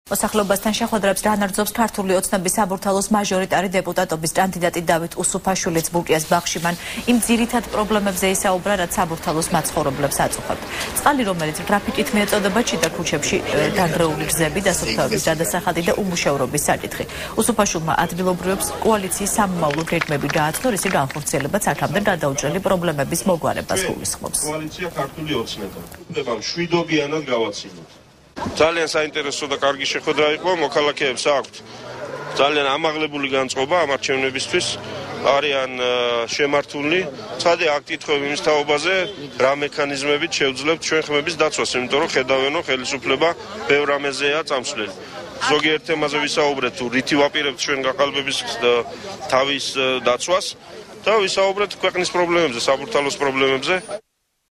მოსახლეობასთან შეხვედრებს განაგრძობს ქართული ოცნების საბურთალოს მაჟორიტარი დეპუტატობის კანდიდატი დავით უსუფაშვილიც ბუკიას ბაღში მან იმ ძირითად პრობლემებზე ისაუბრა, რაც საბურთალოს მცხოვრებლებს აწუხებთ. წყალი, რომელიც გრაფიკით მიეწოდებათ შიდა ქუჩებში, დანგრეული გზები, დასუფთავების გადასახადი და უმუშევრობის საკითხი. უსუფაშვილმა ადგილობრივებს კოალიციის სამომავლო გეგმები გააცნო, რისი განხორციელებაც აქამდე გადაუჭრელი პრობლემების მოგვარებას გულისხმობს. კოალიცია ქართული ოცნება. მშვიდობიანად გავაცილოთ. ძალიან საინტერესო და კარგი შეხვედრა იყო, მოქალაქეებს აქვთ ძალიან ამაღლებული განწყობა ამ არჩევნებისთვის, არიან შემართულნი. ცხადია, აქ კითხვები იმის თაობაზე, რა მექანიზმებით შევძლებთ ჩვენ ხმების დაცვას, იმიტომ რომ ხედავენო ხელისუფლება ბევრ რამეზეა წამსვლელი. ზოგიერთ თემაზე ვისაუბრეთ, თუ რითი ვაპირებთ ჩვენ გაყალბების თავის დაცვას და ვისაუბრეთ ქვეყნის პრობლემებზე, საბურთალოს პრობლემებზე.